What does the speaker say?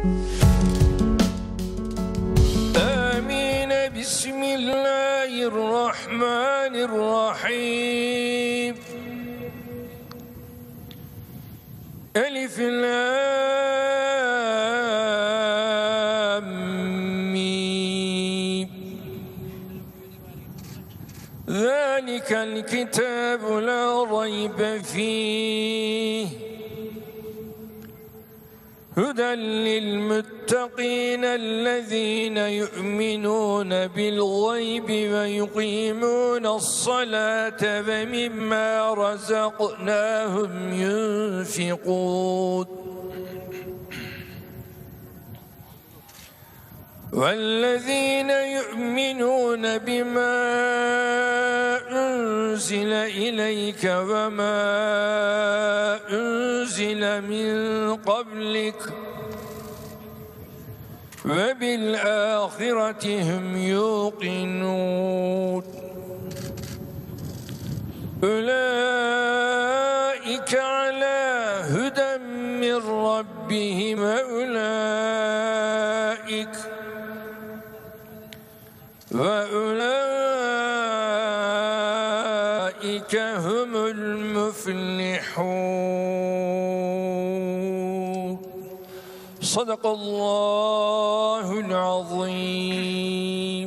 آمين. بسم الله الرحمن الرحيم. ألف لام ميم. ذلك الكتاب لا ريب فيه هدى للمتقين الذين يؤمنون بالغيب ويقيمون الصلاة ومما رزقناهم ينفقون والذين يؤمنون بما أنزل إليك وما أنزل من قبلك وبالآخرة هم يوقنون أولئك على هدى من ربهم وأولئك هم المفلحون. صدق الله العظيم.